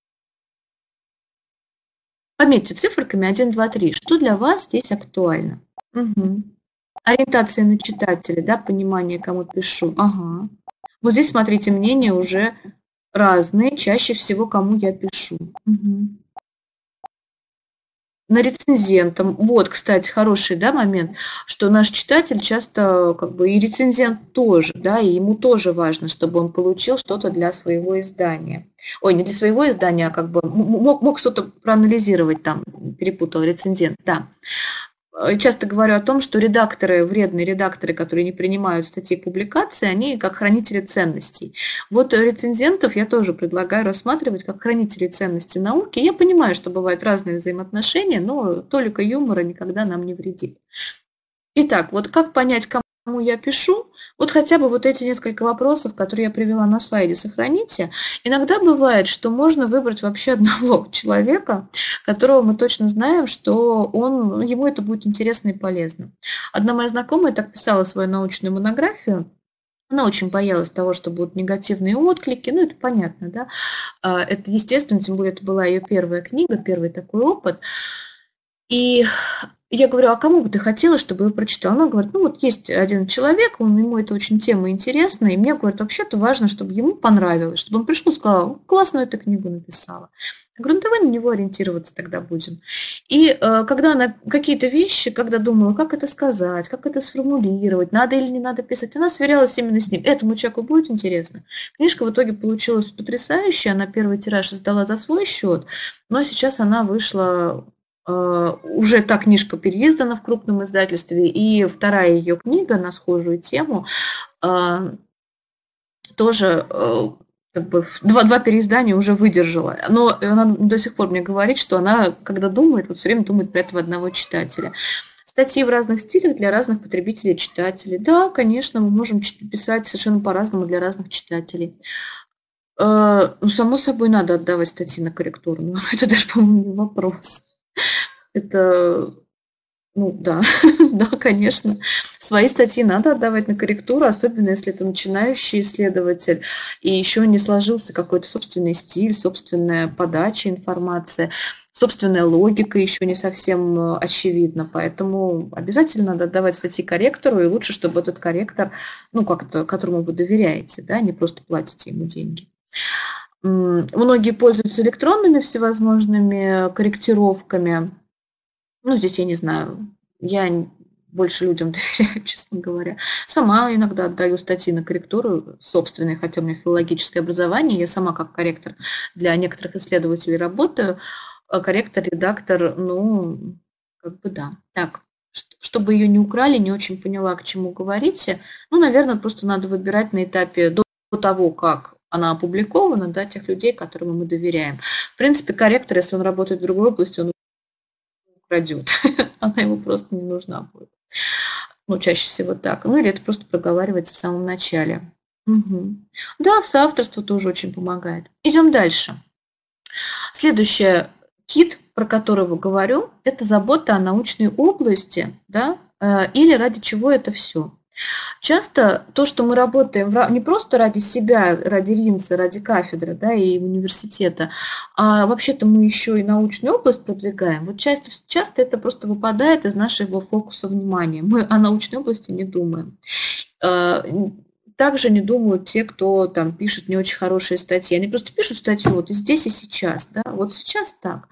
Пометьте циферками 1, 2, 3. Что для вас здесь актуально? Угу. Ориентация на читателя, да, понимание, кому пишу. Ага. Вот здесь, смотрите, мнения уже разные, чаще всего, кому я пишу. Угу. На рецензентам. Вот, кстати, хороший, да, момент, что наш читатель часто, как бы, и рецензент тоже, да, и ему тоже важно, чтобы он получил что-то для своего издания. Ой, не для своего издания, а как бы мог что-то проанализировать там, перепутал рецензент, да. Часто говорю о том, что вредные редакторы, которые не принимают статьи публикации, они как хранители ценностей. Вот рецензентов я тоже предлагаю рассматривать как хранителей ценностей науки. Я понимаю, что бывают разные взаимоотношения, но толика юмора никогда нам не вредит. Итак, вот как понять, кому я пишу? Вот хотя бы вот эти несколько вопросов, которые я привела на слайде, сохраните. Иногда бывает, что можно выбрать вообще одного человека, которого мы точно знаем, что ему это будет интересно и полезно. Одна моя знакомая так писала свою научную монографию. Она очень боялась того, что будут негативные отклики, ну это понятно, да. Это естественно, тем более это была ее первая книга, первый такой опыт. И я говорю, а кому бы ты хотела, чтобы ее прочитал? Она говорит, ну вот есть один человек, ему это очень тема интересна, и мне, говорит, вообще-то важно, чтобы ему понравилось, чтобы он пришел и сказал, классную ты книгу написала. Я говорю, ну давай на него ориентироваться тогда будем. И когда она какие-то вещи, когда думала, как это сказать, как это сформулировать, надо или не надо писать, она сверялась именно с ним. Этому человеку будет интересно. Книжка в итоге получилась потрясающая, она первый тираж издала за свой счет, но сейчас она вышла... Уже та книжка переиздана в крупном издательстве, и вторая ее книга на схожую тему тоже как бы два переиздания уже выдержала. Но она до сих пор мне говорит, что она, когда думает, вот все время думает про этого одного читателя. Статьи в разных стилях для разных потребителей и читателей. Да, конечно, мы можем писать совершенно по-разному для разных читателей. Ну, само собой, надо отдавать статьи на корректуру. Но это даже, по-моему, не вопрос. Это, ну да, да, конечно. Свои статьи надо отдавать на корректуру, особенно если это начинающий исследователь, и еще не сложился какой-то собственный стиль, собственная подача информации, собственная логика еще не совсем очевидна. Поэтому обязательно надо отдавать статьи корректору, и лучше, чтобы этот корректор, ну, как-то, которому вы доверяете, да, не просто платите ему деньги. Многие пользуются электронными всевозможными корректировками. Ну, здесь я не знаю, я больше людям доверяю, честно говоря. Сама иногда отдаю статьи на корректуру собственные, хотя у меня филологическое образование, я сама как корректор для некоторых исследователей работаю. Корректор, редактор, ну, как бы да. Так, чтобы ее не украли, не очень поняла, к чему говорите. Ну, наверное, просто надо выбирать на этапе до того, как она опубликована, да, тех людей, которым мы доверяем. В принципе, корректор, если он работает в другой области, он украдет. Она ему просто не нужна будет. Ну, чаще всего так. Ну, или это просто проговаривается в самом начале. Угу. Да, соавторство тоже очень помогает. Идем дальше. Следующее, кит, про которого говорю, это забота о научной области, да, или ради чего это все. Часто то, что мы работаем не просто ради себя, ради Ринса, ради кафедры, да, и университета, а вообще-то мы еще и научную область продвигаем. Вот часто это просто выпадает из нашего фокуса внимания. Мы о научной области не думаем. Также не думают те, кто там пишет не очень хорошие статьи. Они просто пишут статью вот и здесь, и сейчас. Да? Вот сейчас так.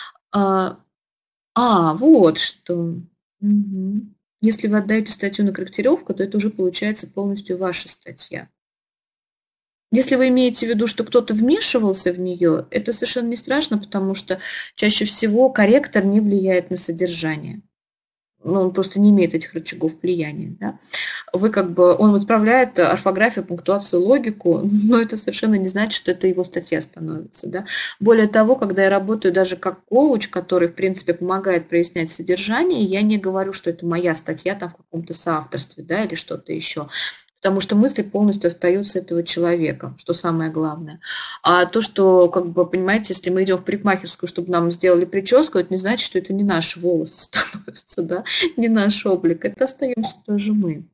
Вот что. Угу. Если вы отдаете статью на корректировку, то это уже получается полностью ваша статья. Если вы имеете в виду, что кто-то вмешивался в нее, это совершенно не страшно, потому что чаще всего корректор не влияет на содержание. Он просто не имеет этих рычагов влияния. Да? Он исправляет орфографию, пунктуацию, логику, но это совершенно не значит, что это его статья становится. Да? Более того, когда я работаю даже как коуч, который, в принципе, помогает прояснять содержание, я не говорю, что это моя статья там, в каком-то соавторстве, да, или что-то еще. Потому что мысли полностью остаются этого человека, что самое главное. А то, что, понимаете, если мы идем в парикмахерскую, чтобы нам сделали прическу, это не значит, что это не наши волосы становятся, да, не наш облик. Это остаемся тоже мы.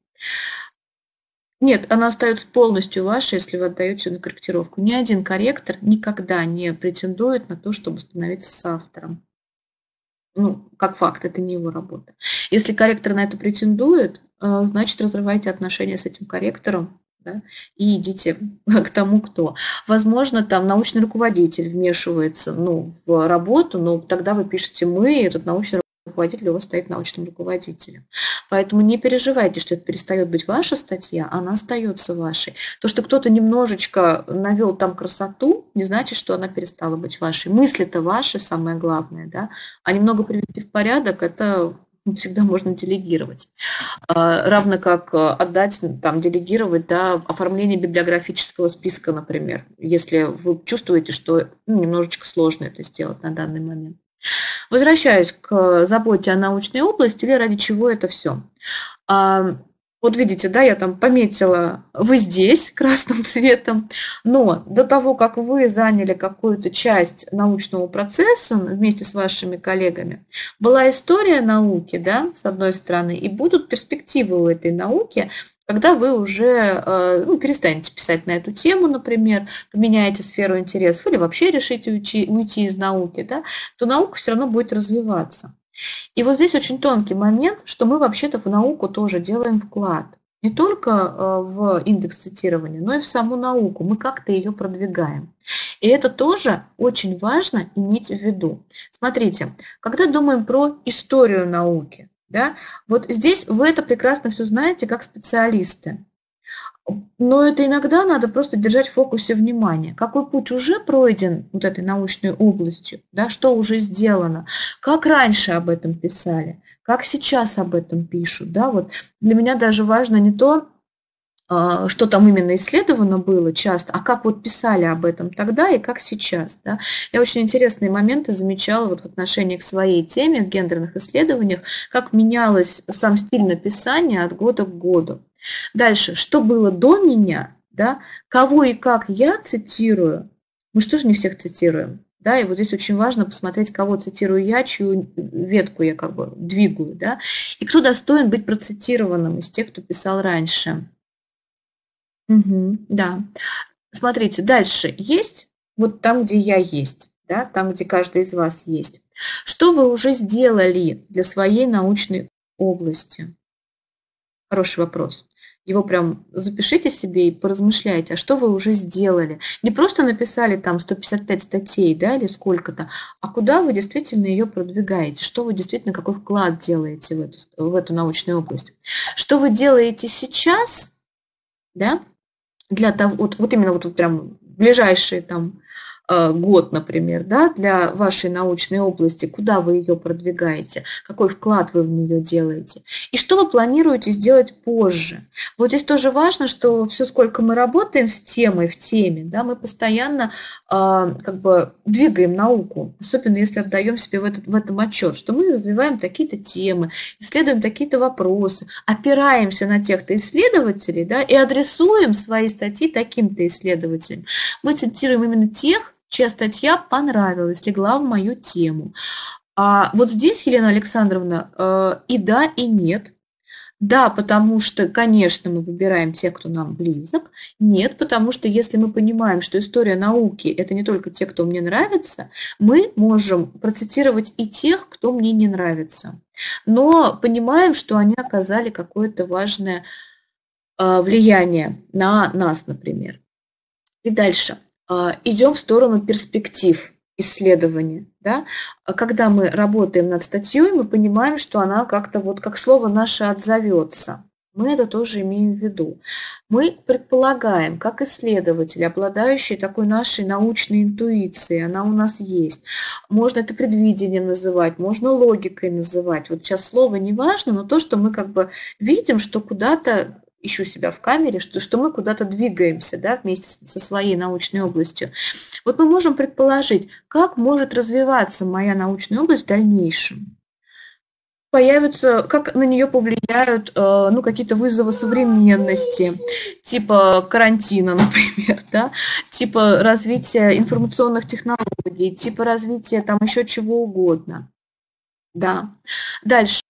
Нет, она остается полностью ваша, если вы отдаете на корректировку. Ни один корректор никогда не претендует на то, чтобы становиться соавтором. Ну, как факт, это не его работа. Если корректор на это претендует, значит, разрывайте отношения с этим корректором, да, и идите к тому, кто. Возможно, там научный руководитель вмешивается в работу, но тогда вы пишете «мы», и этот научный руководитель у вас стоит научным руководителем. Поэтому не переживайте, что это перестает быть ваша статья, она остается вашей. То, что кто-то немножечко навел там красоту, не значит, что она перестала быть вашей. Мысли-то ваши, самое главное, да, а немного привести в порядок, это всегда можно делегировать. Равно как отдать, делегировать, да, оформление библиографического списка, например, если вы чувствуете, что немножечко сложно это сделать на данный момент. Возвращаюсь к заботе о научной области или ради чего это все. Вот видите, да, я там пометила «вы здесь» красным цветом, но до того, как вы заняли какую-то часть научного процесса вместе с вашими коллегами, была история науки, да, с одной стороны, и будут перспективы у этой науки, когда вы уже перестанете писать на эту тему, например, поменяете сферу интересов или вообще решите уйти из науки, да, то наука все равно будет развиваться. И вот здесь очень тонкий момент, что мы вообще-то в науку тоже делаем вклад. Не только в индекс цитирования, но и в саму науку. Мы как-то ее продвигаем. И это тоже очень важно иметь в виду. Смотрите, когда думаем про историю науки, да, вот здесь вы это прекрасно все знаете как специалисты. Но это иногда надо просто держать в фокусе внимания. Какой путь уже пройден вот этой научной областью, да, что уже сделано, как раньше об этом писали, как сейчас об этом пишут. Да, вот для меня даже важно не то, что там именно исследовано было часто, а как вот писали об этом тогда и как сейчас. Да. Я очень интересные моменты замечала вот в отношении к своей теме, в гендерных исследованиях, как менялось сам стиль написания от года к году. Дальше, что было до меня, да, кого и как я цитирую, мы же тоже не всех цитируем, да, и вот здесь очень важно посмотреть, кого цитирую я, чью ветку я как бы двигаю, да, и кто достоин быть процитированным из тех, кто писал раньше. Угу, да. Смотрите, дальше есть, вот там, где я есть, да, там, где каждый из вас есть. Что вы уже сделали для своей научной области? Хороший вопрос. Его прям запишите себе и поразмышляйте, а что вы уже сделали. Не просто написали там 155 статей, да, или сколько-то, а куда вы действительно ее продвигаете, что вы действительно, какой вклад делаете в эту научную область. Что вы делаете сейчас, да, для того, вот именно вот прям ближайшие там год, например, да, для вашей научной области, куда вы ее продвигаете, какой вклад вы в нее делаете, и что вы планируете сделать позже. Вот здесь тоже важно, что все, сколько мы работаем с темой в теме, да, мы постоянно как бы двигаем науку, особенно если отдаем себе в этом отчет, что мы развиваем такие-то темы, исследуем такие-то вопросы, опираемся на тех-то исследователей, да, и адресуем свои статьи таким-то исследователям. Мы цитируем именно тех, чья статья понравилась, легла в мою тему. А вот здесь, Елена Александровна, и да, и нет. Да, потому что, конечно, мы выбираем тех, кто нам близок. Нет, потому что если мы понимаем, что история науки – это не только те, кто мне нравится, мы можем процитировать и тех, кто мне не нравится. Но понимаем, что они оказали какое-то важное влияние на нас, например. И дальше. Идем в сторону перспектив исследования. Да? Когда мы работаем над статьей, мы понимаем, что она как-то вот как слово наше отзовется. Мы это тоже имеем в виду. Мы предполагаем, как исследователи, обладающие такой нашей научной интуицией, она у нас есть. Можно это предвидением называть, можно логикой называть. Вот сейчас слово не важно, но то, что мы как бы видим, что куда-то ищу себя в камере, что мы куда-то двигаемся, да, вместе со своей научной областью. Вот мы можем предположить, как может развиваться моя научная область в дальнейшем. Появятся, как на нее повлияют какие-то вызовы современности, типа карантина, например, да, типа развития информационных технологий, типа развития там еще чего угодно. Да. Дальше.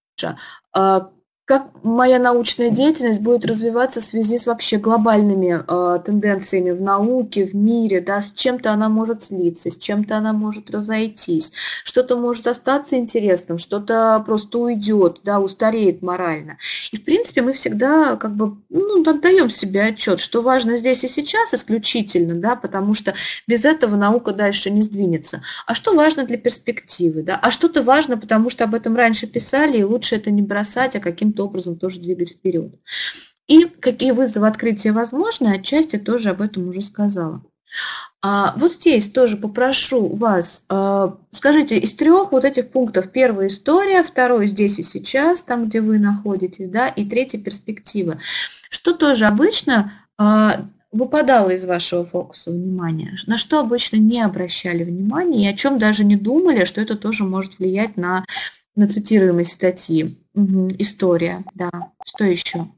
Как моя научная деятельность будет развиваться в связи с вообще глобальными тенденциями в науке, в мире, да, с чем-то она может слиться, с чем-то она может разойтись, что-то может остаться интересным, что-то просто уйдет, да, устареет морально. И, в принципе, мы всегда как бы отдаем себе отчет, что важно здесь и сейчас исключительно, да, потому что без этого наука дальше не сдвинется. А что важно для перспективы, да, а что-то важно, потому что об этом раньше писали, и лучше это не бросать, а каким-то образом тоже двигать вперед. И какие вызовы открытия возможны, отчасти тоже об этом уже сказала. Вот здесь тоже попрошу вас, скажите, из 3 вот этих пунктов: первый – история, второй – здесь и сейчас, там, где вы находитесь, да, и третий – перспектива. Что тоже обычно выпадало из вашего фокуса внимания, на что обычно не обращали внимания и о чем даже не думали, что это тоже может влиять на цитируемость статьи. Угу. История, да. Что еще?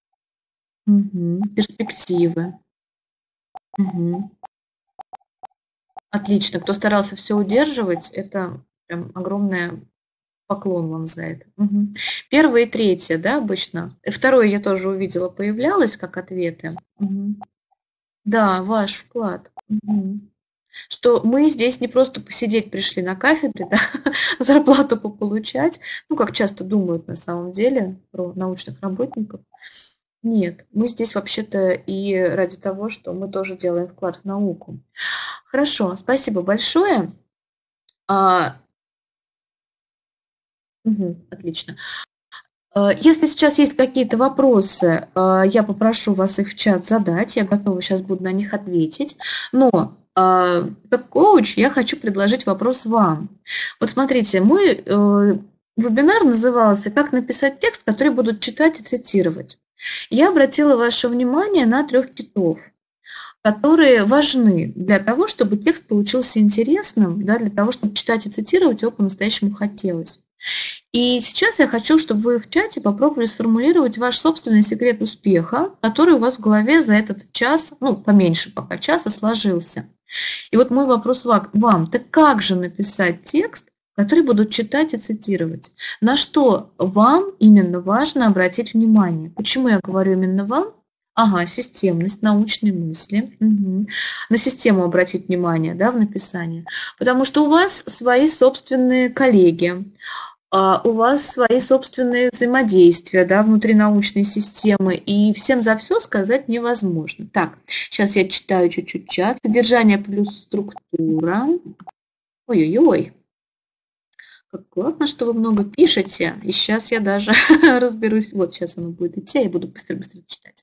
Угу. Перспективы. Угу. Отлично. Кто старался все удерживать, это прям огромное Поклон вам за это. Мгм. Первое и третье, да, обычно? Второе я тоже увидела, появлялось как ответы. Мгм. Да, ваш вклад. Мгм. Что мы здесь не просто посидеть пришли на кафедре, да, зарплату пополучать, ну, как часто думают на самом деле про научных работников. Нет, мы здесь вообще-то и ради того, что мы тоже делаем вклад в науку. Хорошо, спасибо большое. А, отлично. Если сейчас есть какие-то вопросы, я попрошу вас их в чат задать, я готова сейчас буду на них ответить. Но как коуч я хочу предложить вопрос вам. Вот смотрите, мой вебинар назывался «Как написать текст, который будут читать и цитировать». Я обратила ваше внимание на 3 китов, которые важны для того, чтобы текст получился интересным, да, для того, чтобы читать и цитировать его по-настоящему хотелось. И сейчас я хочу, чтобы вы в чате попробовали сформулировать ваш собственный секрет успеха, который у вас в голове за этот час, ну, поменьше пока часа, сложился. И вот мой вопрос вам, так как же написать текст, который будут читать и цитировать? На что вам именно важно обратить внимание? Почему я говорю именно вам? Ага, системность, научные мысли. Угу. На систему обратить внимание, да, в написании. Потому что у вас свои собственные коллеги, у вас свои собственные взаимодействия, да, внутри научной системы, и всем за все сказать невозможно. Так, сейчас я читаю чуть-чуть чат. Содержание плюс структура. Ой-ой-ой. Как классно, что вы много пишете. И сейчас я даже разберусь. Вот сейчас оно будет идти, я буду быстро-быстро читать.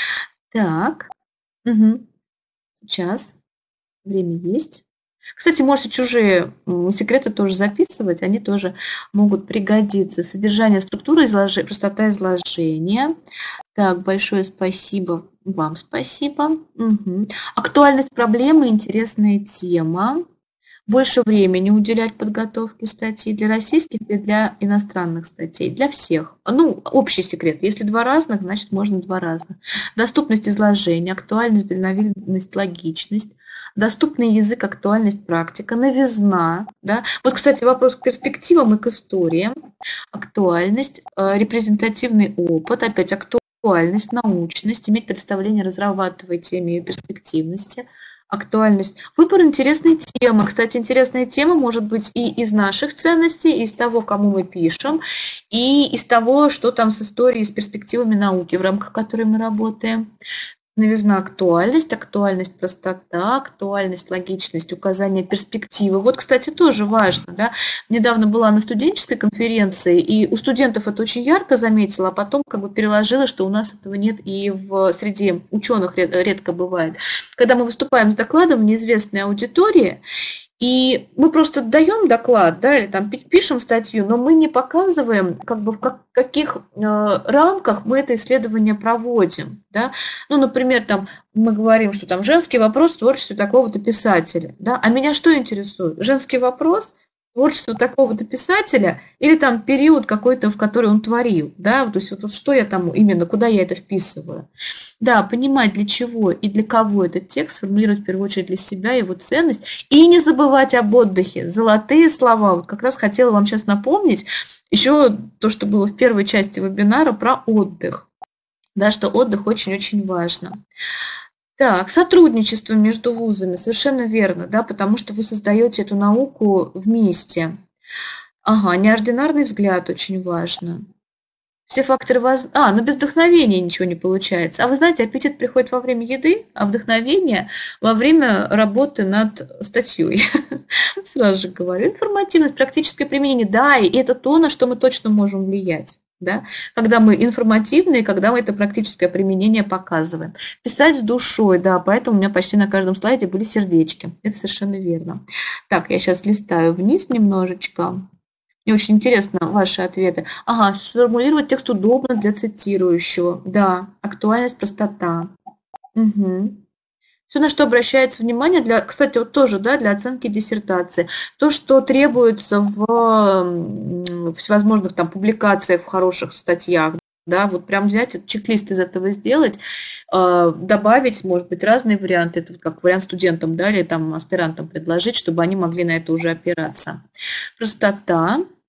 Так. Угу. Сейчас. Время есть. Кстати, можете чужие секреты тоже записывать, они тоже могут пригодиться. Содержание, структура, простота изложения. Так, большое спасибо вам, спасибо. Угу. Актуальность проблемы, интересная тема. Больше времени уделять подготовке статей для российских и для иностранных статей, для всех. Ну, общий секрет. Если 2 разных, значит, можно 2 разных. Доступность изложения, актуальность, дальновидность, логичность. Доступный язык, актуальность, практика, новизна. Да? Вот, кстати, вопрос к перспективам и к историям. Актуальность, репрезентативный опыт, опять актуальность, научность, иметь представление, разрабатывать теме ее перспективности. Актуальность. Выбор интересной темы. Кстати, интересная тема может быть и из наших ценностей, и из того, кому мы пишем, и из того, что там с историей, с перспективами науки, в рамках которой мы работаем. Новизна, актуальность, простота, актуальность, логичность, указание перспективы. Вот, кстати, тоже важно. Да? Недавно была на студенческой конференции, и у студентов это очень ярко заметила, а потом как бы переложила, что у нас этого нет и среди ученых редко бывает. Когда мы выступаем с докладом в неизвестной аудитории, и мы просто даем доклад, да, или там пишем статью, но мы не показываем, как бы, в каких рамках мы это исследование проводим. Да? Ну, например, там, мы говорим, что там женский вопрос в творчестве такого-то писателя. Да? А меня что интересует? Женский вопрос, творчество такого-то писателя или там период какой-то, в который он творил. Да? То есть вот что я там именно, куда я это вписываю. Да, понимать, для чего и для кого этот текст, формулировать в первую очередь для себя его ценность. И не забывать об отдыхе. Золотые слова. Вот как раз хотела вам сейчас напомнить еще то, что было в первой части вебинара про отдых. Да, что отдых очень-очень важно. Так, сотрудничество между вузами, совершенно верно, да, потому что вы создаете эту науку вместе. Ага, неординарный взгляд очень важно. Все факторы но без вдохновения ничего не получается. А вы знаете, аппетит приходит во время еды, а вдохновение во время работы над статьей. Сразу же говорю. Информативность, практическое применение. Да, и это то, на что мы точно можем влиять. Да? Когда мы информативные, когда мы это практическое применение показываем. Писать с душой, да, поэтому у меня почти на каждом слайде были сердечки. Это совершенно верно. Так, я сейчас листаю вниз немножечко. Мне очень интересно ваши ответы. Ага, сформулировать текст удобно для цитирующего. Да, актуальность, простота. Угу. Все, на что обращается внимание, кстати, вот тоже, да, для оценки диссертации. То, что требуется в всевозможных там публикациях, в хороших статьях, да, вот прям взять чек-лист из этого сделать, добавить, может быть, разные варианты, это как вариант студентам, да, или там аспирантам предложить, чтобы они могли на это уже опираться. Простота.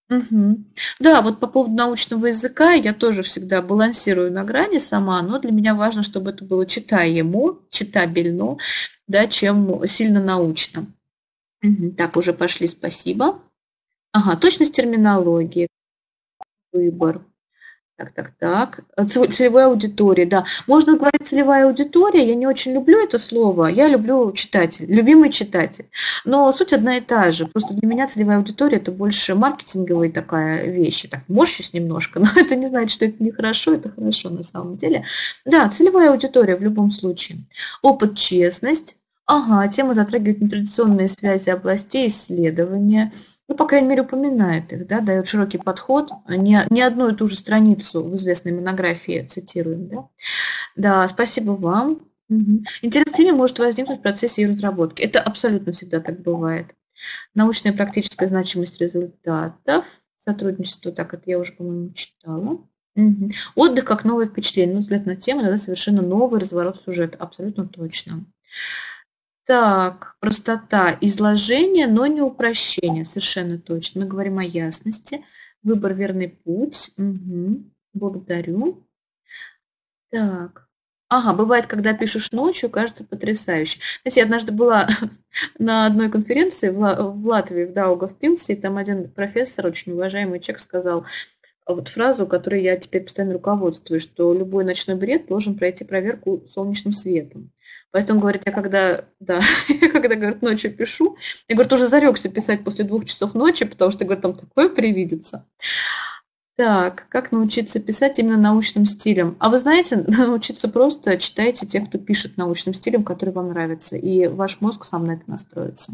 Мгм. Да, вот по поводу научного языка я тоже всегда балансирую на грани сама, но для меня важно, чтобы это было читаемо, читабельно, да, чем сильно научно. Мгм. Так, уже пошли, спасибо. Ага, точность терминологии, выбор. Так. Целевая аудитория, да. Можно говорить целевая аудитория, я не очень люблю это слово, я люблю читатель, любимый читатель. Но суть одна и та же. Просто для меня целевая аудитория это больше маркетинговая такая вещь. Я так морщусь немножко, но это не значит, что это нехорошо, это хорошо на самом деле. Да, целевая аудитория в любом случае. Опыт, честность. Ага, тема затрагивает нетрадиционные связи областей исследования. Ну, по крайней мере, упоминает их, да, дает широкий подход, не одну и ту же страницу в известной монографии цитируем, да. Да, спасибо вам. Мгм. Интерес к теме может возникнуть в процессе ее разработки. Это абсолютно всегда так бывает. Научная и практическая значимость результатов, сотрудничество, так, это я уже, по-моему, читала. Мгм. Отдых как новое впечатление, ну, взгляд на тему, иногда совершенно новый разворот сюжета, абсолютно точно. Так, простота изложения, но не упрощение, совершенно точно. Мы говорим о ясности. Выбор верный путь. Мгм. Благодарю. Так. Ага, бывает, когда пишешь ночью, кажется потрясающе. Знаете, я однажды была на одной конференции в Латвии, в Даугавпилсе, и там один профессор, очень уважаемый человек, сказал вот фразу, которой я теперь постоянно руководствуюсь, что любой ночной бред должен пройти проверку солнечным светом. Поэтому, говорит, я когда, да, я когда, говорит, ночью пишу, я, говорит, уже зарекся писать после 2 часов ночи, потому что, говорит, там такое привидится. Так, как научиться писать именно научным стилем? А вы знаете, научиться просто читайте тех, кто пишет научным стилем, который вам нравится, и ваш мозг сам на это настроится.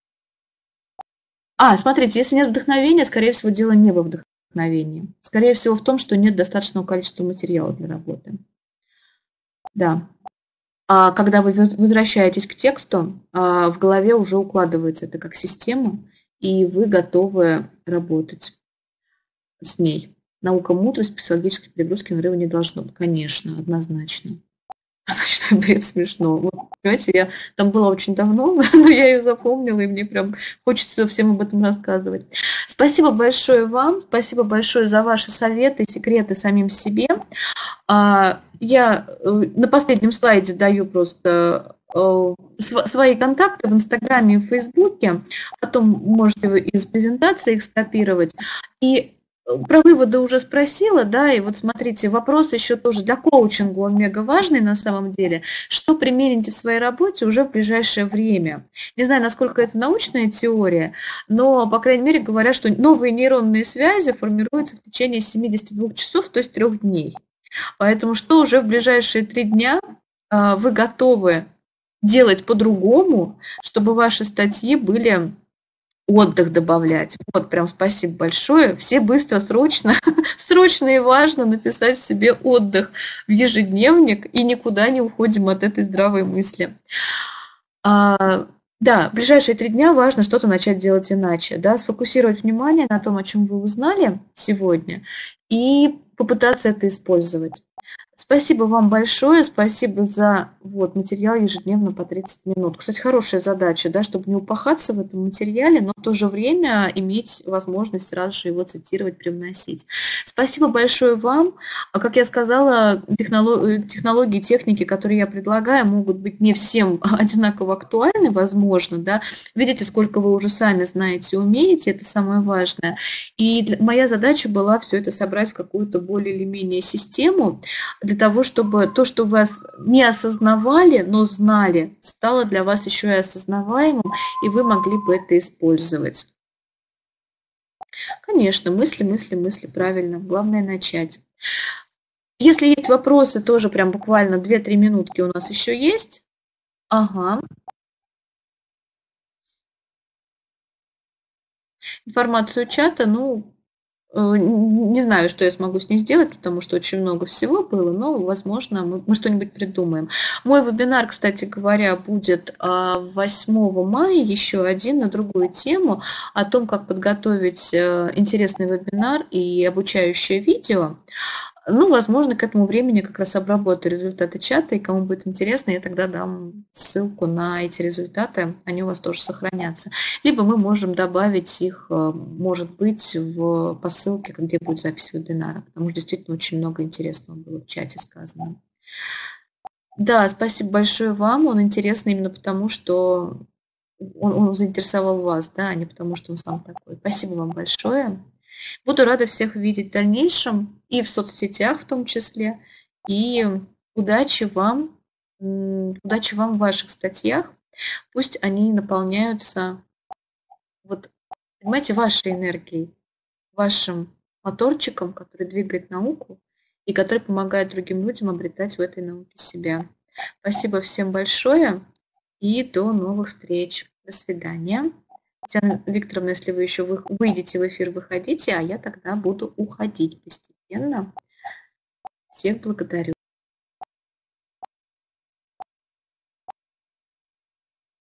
Смотрите, если нет вдохновения, скорее всего, дело не во вдохновении. Скорее всего, в том, что нет достаточного количества материала для работы. Да. А когда вы возвращаетесь к тексту, в голове уже укладывается это как система, и вы готовы работать с ней. Наука мудрость, психологической перегрузки нарыва не должно быть. Конечно, однозначно. Что бред смешно. Вот, понимаете, я там была очень давно, но я ее запомнила, и мне прям хочется всем об этом рассказывать. Спасибо большое вам, спасибо большое за ваши советы, секреты самим себе. Я на последнем слайде даю просто свои контакты в Инстаграме и в Фейсбуке, потом можете вы из презентации их скопировать. И про выводы уже спросила, да, и вот смотрите, вопрос еще тоже для коучинга, он мега важный на самом деле. Что примените в своей работе уже в ближайшее время? Не знаю, насколько это научная теория, но, по крайней мере, говорят, что новые нейронные связи формируются в течение 72 часов, то есть 3 дней. Поэтому что уже в ближайшие 3 дня вы готовы делать по-другому, чтобы ваши статьи были... Отдых добавлять. Вот, прям спасибо большое. Все быстро, срочно, срочно и важно написать себе отдых в ежедневник и никуда не уходим от этой здравой мысли. Да, в ближайшие 3 дня важно что-то начать делать иначе, да, сфокусировать внимание на том, о чем вы узнали сегодня, и попытаться это использовать. Спасибо вам большое, спасибо за материал ежедневно по 30 минут. Кстати, хорошая задача, да, чтобы не упахаться в этом материале, но в то же время иметь возможность сразу же его цитировать, привносить. Спасибо большое вам. Как я сказала, технологии, техники, которые я предлагаю, могут быть не всем одинаково актуальны, возможно, да. Видите, сколько вы уже сами знаете и умеете, это самое важное. И моя задача была все это собрать в какую-то более или менее систему, для того, чтобы то, что вы не осознавали, но знали, стало для вас еще и осознаваемым, и вы могли бы это использовать. Конечно, мысли, правильно. Главное начать. Если есть вопросы, тоже прям буквально 2-3 минутки у нас еще есть. Ага. Информацию чата, не знаю, что я смогу с ней сделать, потому что очень много всего было, но, возможно, мы что-нибудь придумаем. Мой вебинар, кстати говоря, будет 8 мая, еще один на другую тему, о том, как подготовить интересный вебинар и обучающее видео. Ну, возможно, к этому времени как раз обработаю результаты чата, и кому будет интересно, я тогда дам ссылку на эти результаты, они у вас тоже сохранятся. Либо мы можем добавить их, может быть, по ссылке, где будет запись вебинара, потому что действительно очень много интересного было в чате сказано. Да, спасибо большое вам, он интересный именно потому, что он заинтересовал вас, да, а не потому, что он сам такой. Спасибо вам большое. Буду рада всех видеть в дальнейшем и в соцсетях в том числе. И удачи вам в ваших статьях. Пусть они наполняются, вот, понимаете, вашей энергией, вашим моторчиком, который двигает науку и который помогает другим людям обретать в этой науке себя. Спасибо всем большое и до новых встреч. До свидания. Татьяна Викторовна, если вы еще выйдете в эфир, выходите, а я тогда буду уходить постепенно. Всех благодарю.